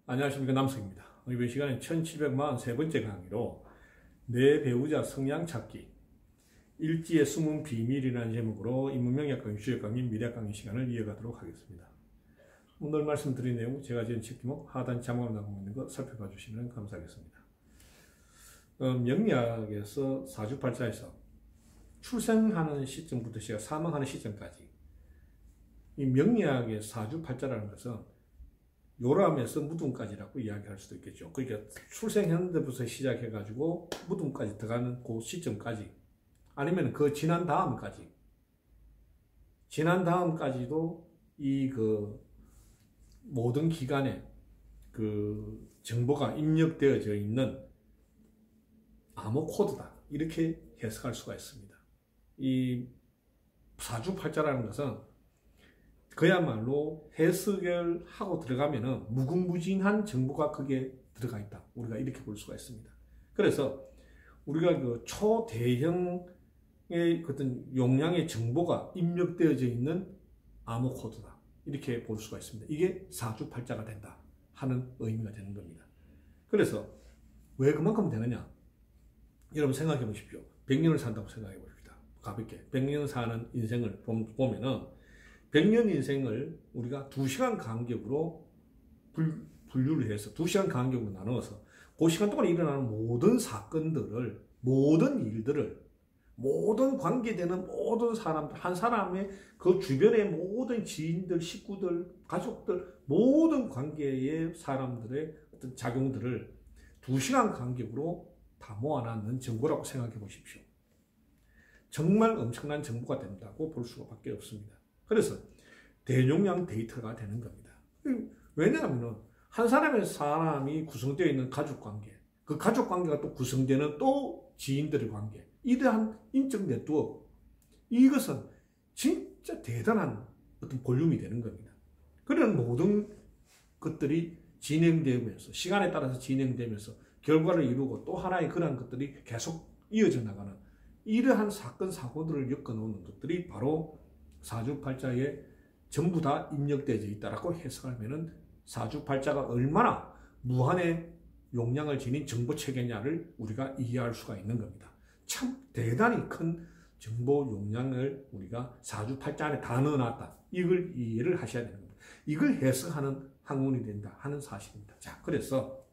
안녕하십니까, 남성입니다. 이번 시간에 1743번째 강의로 내 배우자 성향 찾기 일지의 숨은 비밀이라는 제목으로 인문명리학 강의, 주역 강의, 미래학 강의 시간을 이어가도록 하겠습니다. 오늘 말씀드린 내용 제가 지은 책 제목 하단 자막으로 나오고 있는 거 살펴봐 주시면 감사하겠습니다. 명리학에서 사주팔자에서 출생하는 시점부터 시작 사망하는 시점까지 이 명리학의 사주팔자라는 것은 요람에서 무덤까지라고 이야기할 수도 있겠죠. 그러니까 출생했는데부터 시작해가지고 무덤까지 들어가는 그 시점까지, 아니면 그 지난 다음까지도 이 모든 기간에 그 정보가 입력되어져 있는 암호 코드다, 이렇게 해석할 수가 있습니다. 이 사주팔자라는 것은 그야말로 해석을 하고 들어가면은 무궁무진한 정보가 거기에 들어가 있다, 우리가 이렇게 볼 수가 있습니다. 그래서 우리가 그 초대형의 어떤 용량의 정보가 입력되어져 있는 암호 코드다, 이렇게 볼 수가 있습니다. 이게 사주팔자가 된다 하는 의미가 되는 겁니다. 그래서 왜 그만큼 되느냐, 여러분 생각해 보십시오. 100년을 산다고 생각해 봅시다. 가볍게 100년 사는 인생을 보면은 100년 인생을 우리가 2시간 간격으로 분류를 해서 2시간 간격으로 나누어서 그 시간 동안 일어나는 모든 사건들을, 모든 일들을, 모든 관계되는 모든 사람들, 한 사람의 그 주변의 모든 지인들, 식구들, 가족들, 모든 관계의 사람들의 어떤 작용들을 2시간 간격으로 다 모아놨는 정보라고 생각해 보십시오. 정말 엄청난 정보가 된다고 볼 수밖에 없습니다. 그래서 대용량 데이터가 되는 겁니다. 왜냐하면 한 사람이 구성되어 있는 가족관계, 그 가족관계가 또 구성되는 또 지인들의 관계, 이러한 인적 네트워크, 이것은 진짜 대단한 어떤 볼륨이 되는 겁니다. 그런 모든 것들이 진행되면서, 시간에 따라서 진행되면서 결과를 이루고 또 하나의 그러한 것들이 계속 이어져 나가는 이러한 사건, 사고들을 엮어놓는 것들이 바로 사주팔자에 전부 다 입력되어 있다라고 해석하면은 사주팔자가 얼마나 무한의 용량을 지닌 정보체계냐를 우리가 이해할 수가 있는 겁니다. 참 대단히 큰 정보 용량을 우리가 사주팔자 안에 다 넣어놨다, 이걸 이해를 하셔야 되는 겁니다. 이걸 해석하는 학문이 된다 하는 사실입니다. 자, 그래서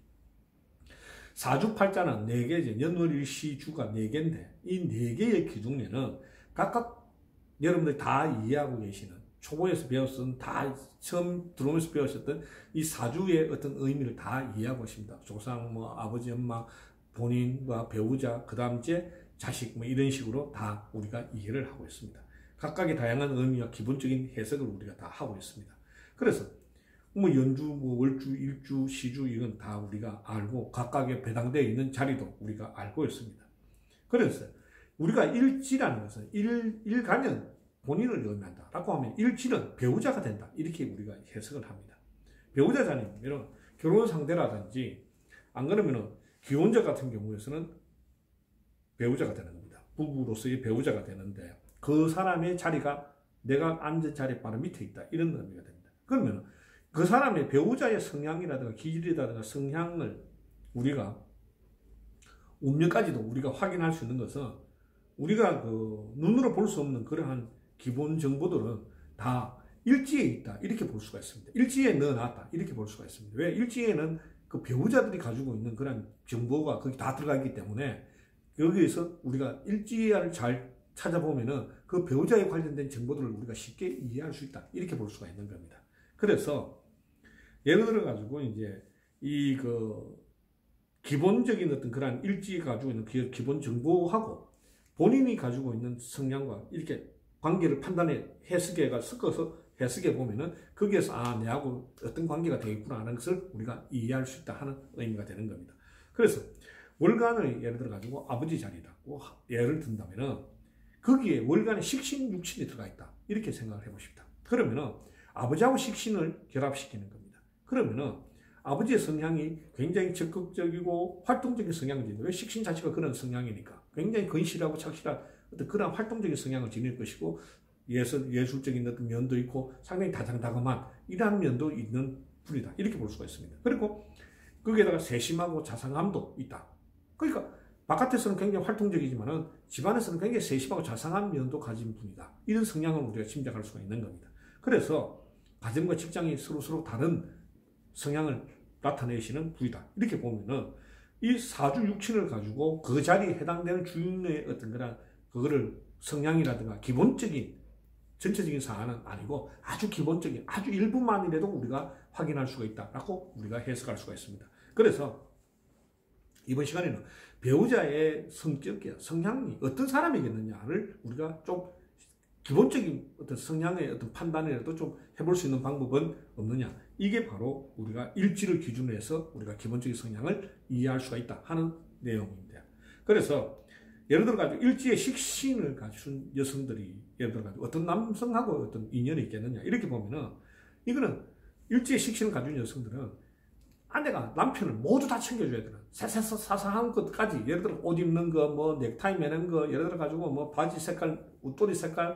사주팔자는 4개, 연월일시주가 4개인데 이 4개의 기둥에는 각각 여러분들이 다 이해하고 계시는, 초보에서 배웠던, 다 처음 들어오면서 배우셨던 이 사주의 어떤 의미를 다 이해하고 있습니다. 조상, 아버지, 엄마, 본인과 배우자, 그 다음 이제 자식, 이런 식으로 다 우리가 이해를 하고 있습니다. 각각의 다양한 의미와 기본적인 해석을 우리가 다 하고 있습니다. 그래서 연주, 월주, 일주, 시주, 이건 다 우리가 알고 각각의 배당되어 있는 자리도 우리가 알고 있습니다. 그래서 우리가 일지라는 것은 일간은 본인을 의미한다 라고 하면 일지는 배우자가 된다, 이렇게 우리가 해석을 합니다. 배우자자면 결혼 상대라든지, 안 그러면 기혼자 같은 경우에서는 배우자가 되는 겁니다. 부부로서의 배우자가 되는데 그 사람의 자리가 내가 앉은 자리 바로 밑에 있다, 이런 의미가 됩니다. 그러면 그 사람의 배우자의 성향이라든가 기질이라든가 성향을 우리가 운명까지도 우리가 확인할 수 있는 것은 우리가 눈으로 볼 수 없는 그러한 기본 정보들은 다 일지에 있다, 이렇게 볼 수가 있습니다. 일지에 넣어놨다, 이렇게 볼 수가 있습니다. 왜? 일지에는 그 배우자들이 가지고 있는 그런 정보가 거기 다 들어가 있기 때문에 여기에서 우리가 일지를 잘 찾아보면은 그 배우자에 관련된 정보들을 우리가 쉽게 이해할 수 있다, 이렇게 볼 수가 있는 겁니다. 그래서 예를 들어 가지고 이제 기본적인 어떤 그런 일지에 가지고 있는 기본 정보하고 본인이 가지고 있는 성향과 이렇게 관계를 해석해가 섞어서 해석해 보면은 거기에서 내하고 어떤 관계가 되겠구나 하는 것을 우리가 이해할 수 있다 하는 의미가 되는 겁니다. 그래서 월간을 예를 들어 가지고 아버지 자리라고 예를 든다면은 거기에 월간에 식신, 육신이 들어가 있다, 이렇게 생각을 해 보십시다. 그러면은 아버지하고 식신을 결합시키는 겁니다. 그러면은 아버지의 성향이 굉장히 적극적이고 활동적인 성향인데, 왜? 식신 자체가 그런 성향이니까 굉장히 건실하고 착실한 어떤 그런 활동적인 성향을 지닐 것이고, 예술적인 어떤 면도 있고 상당히 다정다감한 이러한 면도 있는 불이다. 이렇게 볼 수가 있습니다. 그리고 거기에다가 세심하고 자상함도 있다. 그러니까 바깥에서는 굉장히 활동적이지만은 집안에서는 굉장히 세심하고 자상한 면도 가진 분이다. 이런 성향을 우리가 짐작할 수가 있는 겁니다. 그래서 가정과 직장이 서로 다른 성향을 나타내시는 부이다. 이렇게 보면은 이 사주 육친을 가지고 그 자리에 해당되는 주인의 어떤 그거를 성향이라든가 기본적인 전체적인 사안은 아니고 아주 기본적인 아주 일부만이라도 우리가 확인할 수가 있다라고 우리가 해석할 수가 있습니다. 그래서 이번 시간에는 배우자의 성격이야, 성향이 어떤 사람이겠느냐를 우리가 좀 기본적인 어떤 성향의 어떤 판단이라도 좀 해볼 수 있는 방법은 없느냐. 이게 바로 우리가 일지를 기준으로 해서 우리가 기본적인 성향을 이해할 수가 있다 하는 내용입니다. 그래서 예를 들어 가지고 일지의 식신을 갖춘 여성들이 예를 들어 가지고 어떤 남성하고 어떤 인연이 있겠느냐. 이렇게 보면은 이거는 일지의 식신을 가진 여성들은 아내가 남편을 모두 다 챙겨줘야 되는 사사한 것까지 예를 들어 옷 입는 거, 뭐 넥타이 매는 거, 예를 들어 가지고 뭐 바지 색깔, 웃도리 색깔,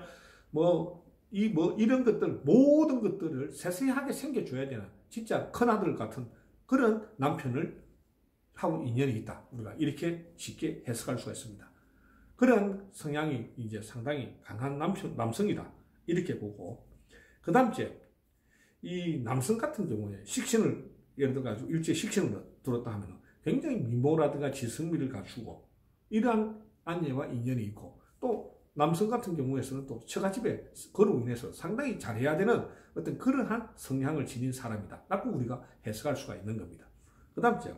이런 것들 모든 것들을 세세하게 챙겨줘야 되는 진짜 큰아들 같은 그런 남편을 하고 인연이 있다. 우리가 이렇게 쉽게 해석할 수가 있습니다. 그런 성향이 이제 상당히 강한 남성이다. 이렇게 보고 그 다음째 이 남성 같은 경우에 식신을 예를 들어 가지고 일제 식신을 들었다 하면 굉장히 미모라든가 지성미를 갖추고 이러한 아내와 인연이 있고 또 남성 같은 경우에서는 또 처가집에 그로 인해서 상당히 잘해야 되는 어떤 그러한 성향을 지닌 사람이다 라고 우리가 해석할 수가 있는 겁니다. 그 다음째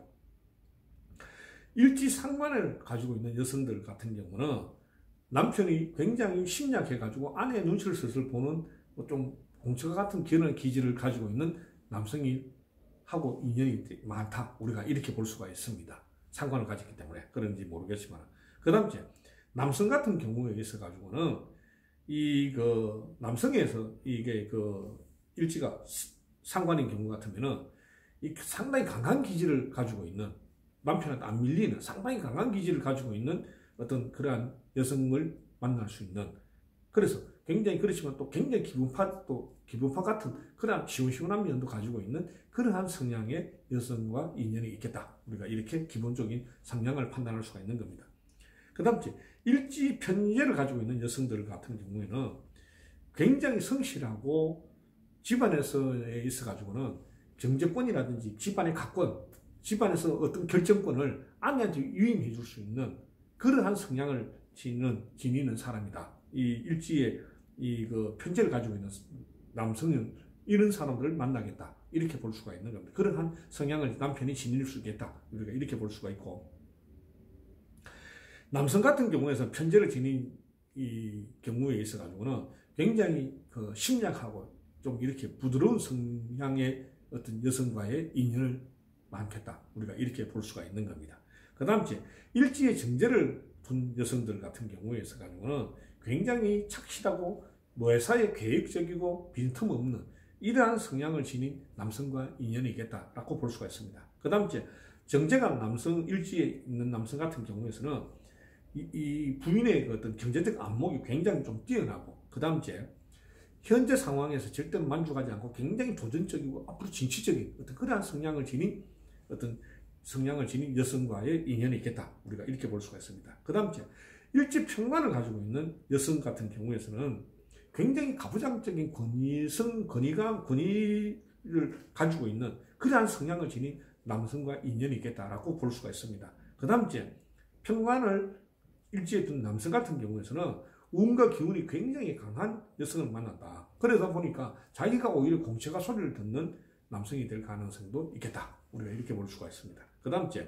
일지상관을 가지고 있는 여성들 같은 경우는 남편이 굉장히 심약해 가지고 아내의 눈치를 슬슬 보는 좀 공처가 같은 그런 기질을 가지고 있는 남성이 하고 인연이 많다. 우리가 이렇게 볼 수가 있습니다. 상관을 가졌기 때문에 그런지 모르겠지만 그 다음째 남성 같은 경우에 있어 가지고는 남성에서 이게 일지가 상관인 경우 같으면은 상당히 강한 기질을 가지고 있는 남편한테 안 밀리는 상당히 강한 기질을 가지고 있는 어떤 그러한 여성을 만날 수 있는 그래서 굉장히 그렇지만 또 굉장히 기분파 같은 그러한 시원시원한 면도 가지고 있는 그러한 성향의 여성과 인연이 있겠다. 우리가 이렇게 기본적인 성향을 판단할 수가 있는 겁니다. 그 다음째 일지 편제를 가지고 있는 여성들 같은 경우에는 굉장히 성실하고 집안에서 있어 가지고는 경제권이라든지 집안의 가권, 집안에서 어떤 결정권을 아내한테 위임해 줄 수 있는 그러한 성향을 지니는 사람이다. 이 일지의 편제를 가지고 있는 남성은 이런 사람들을 만나겠다. 이렇게 볼 수가 있는 겁니다. 그러한 성향을 남편이 지닐 수 있겠다. 우리가 이렇게 볼 수가 있고 남성 같은 경우에서 편제를 지닌 이 경우에 있어 가지고는 굉장히 심약하고 좀 이렇게 부드러운 성향의 어떤 여성과의 인연을 많겠다. 우리가 이렇게 볼 수가 있는 겁니다. 그 다음째 일지의 정제를 둔 여성들 같은 경우에 있어 가지고는 굉장히 착실하고 회사에 계획적이고 빈틈없는 이러한 성향을 지닌 남성과 인연이 있겠다라고 볼 수가 있습니다. 그 다음째 정제가 남성 일지에 있는 남성 같은 경우에서는 이 부인의 어떤 경제적 안목이 굉장히 좀 뛰어나고 그 다음째 현재 상황에서 절대로 만족하지 않고 굉장히 도전적이고 앞으로 진취적인 어떤 그러한 성향을 지닌 여성과의 인연이 있겠다. 우리가 이렇게 볼 수가 있습니다. 그 다음째 일지 평관을 가지고 있는 여성 같은 경우에서는 굉장히 가부장적인 권위를 가지고 있는 그러한 성향을 지닌 남성과 인연이 있겠다라고 볼 수가 있습니다. 그 다음째 평관을 일지에 둔 남성 같은 경우에서는 운과 기운이 굉장히 강한 여성을 만난다. 그러다 보니까 자기가 오히려 공처가 소리를 듣는 남성이 될 가능성도 있겠다. 우리가 이렇게 볼 수가 있습니다. 그 다음째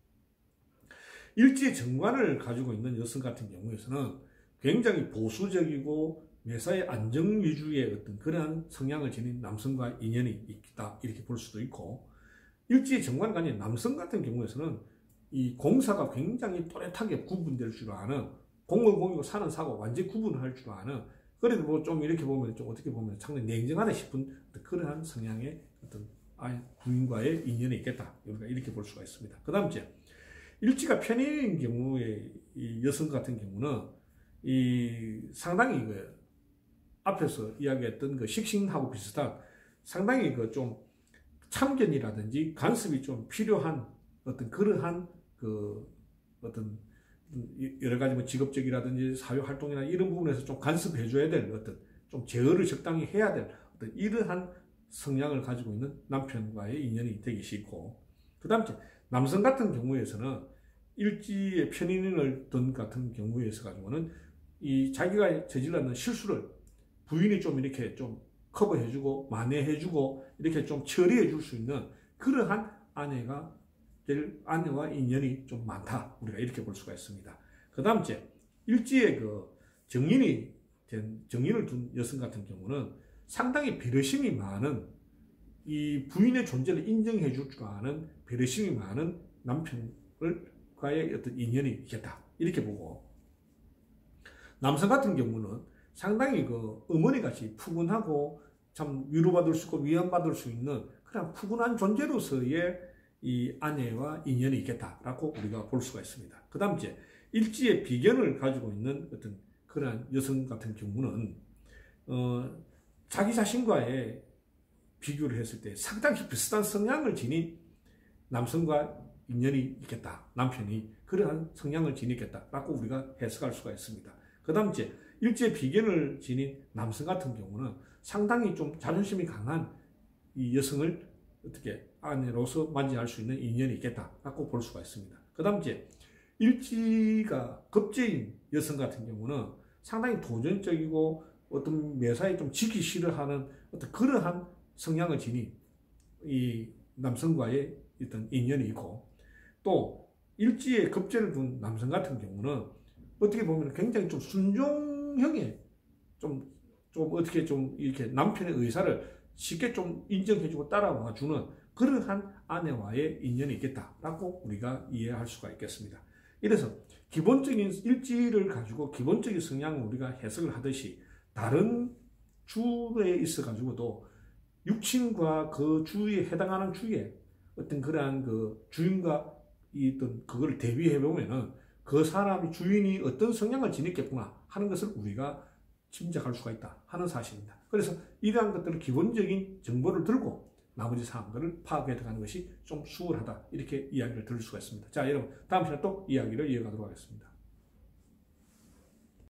일지의 정관을 가지고 있는 여성 같은 경우에서는 굉장히 보수적이고 매사의 안정 위주의 어떤 그러한 성향을 지닌 남성과 인연이 있다. 이렇게 볼 수도 있고 일지의 정관간의 남성 같은 경우에서는 이 공사가 굉장히 또렷하게 구분될 줄 아는 공은 공이고 사는 사고 완전히 구분을 할 줄 아는 그래도 뭐 좀 이렇게 보면 좀 어떻게 보면 상당히 냉정하다 싶은 그러한 성향의 어떤 부인과의 인연이 있겠다. 우리가 이렇게 볼 수가 있습니다. 그 다음째 일지가 편인인 경우에 이 여성 같은 경우는 상당히 앞에서 이야기했던 식신하고 비슷한 상당히 좀 참견이라든지 간섭이 좀 필요한 어떤 그러한 그 어떤 여러 가지 뭐 직업적이라든지 사회 활동이나 이런 부분에서 좀 간섭해 줘야 될 어떤 좀 제어를 적당히 해야 될 어떤 이러한 성향을 가지고 있는 남편과의 인연이 되기 쉽고, 그 다음 남성 같은 경우에서는 일지의 편인을 둔 같은 경우에서 가지고는 이 자기가 저질렀는 실수를 부인이 좀 이렇게 좀 커버해주고 만회해주고 이렇게 좀 처리해줄 수 있는 그러한 아내와 인연이 좀 많다, 우리가 이렇게 볼 수가 있습니다. 그 다음 일지의 그 정인을 둔 여성 같은 경우는 상당히 배려심이 많은, 이 부인의 존재를 인정해 줄 줄 아는 배려심이 많은 남편과의 어떤 인연이 있겠다, 이렇게 보고, 남성 같은 경우는 상당히 그 어머니같이 푸근하고 참 위로받을 수 있고 위안받을 수 있는 그런 푸근한 존재로서의 이 아내와 인연이 있겠다라고 우리가 볼 수가 있습니다. 그 다음 일지의 비견을 가지고 있는 어떤 그러한 여성 같은 경우는 자기 자신과의 비교를 했을 때 상당히 비슷한 성향을 지닌 남성과 인연이 있겠다, 남편이 그러한 성향을 지니겠다라고 우리가 해석할 수가 있습니다. 그 다음 일지의 비견을 지닌 남성 같은 경우는 상당히 좀 자존심이 강한 이 여성을 어떻게 아내로서 맞이할 수 있는 인연이 있겠다라고 볼 수가 있습니다. 그 다음 일지가 겁제인 여성 같은 경우는 상당히 도전적이고 어떤 매사에 좀 지기 싫어하는 어떤 그러한 성향을 지닌 이 남성과의 어떤 인연이 있고, 또 일지에 겁제를 둔 남성 같은 경우는 어떻게 보면 굉장히 좀 순종형의 좀 어떻게 좀 이렇게 남편의 의사를 쉽게 좀 인정해주고 따라와주는 그러한 아내와의 인연이 있겠다라고 우리가 이해할 수가 있겠습니다. 이래서 기본적인 일지를 가지고 기본적인 성향을 우리가 해석을 하듯이 다른 주에 있어 가지고도 육친과 그 주에 해당하는 주에 어떤 그러한 그 주인과 어떤 그걸 대비해 보면은 그 사람이 주인이 어떤 성향을 지녔겠구나 하는 것을 우리가 짐작할 수가 있다 하는 사실입니다. 그래서 이러한 것들을 기본적인 정보를 들고 나머지 사항들을 파악해 들어가는 것이 좀 수월하다, 이렇게 이야기를 들을 수가 있습니다. 자, 여러분 다음 시간에 또 이야기를 이어가도록 하겠습니다.